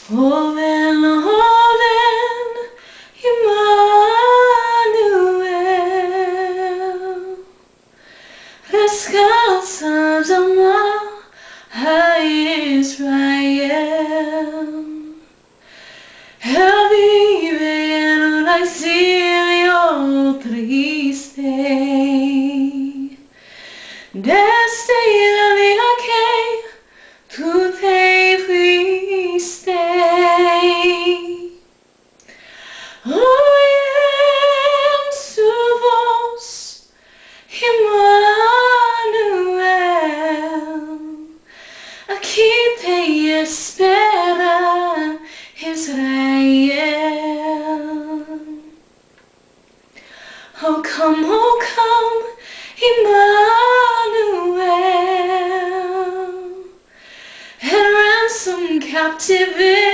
Oven, Emmanuel, rescata Zama, Israel. Vive en un exilio triste, desde la vida que tú te fuiste. Oyen su voz, Emmanuel, aquí te espera Israel. Oh come, Emmanuel, and ransom captive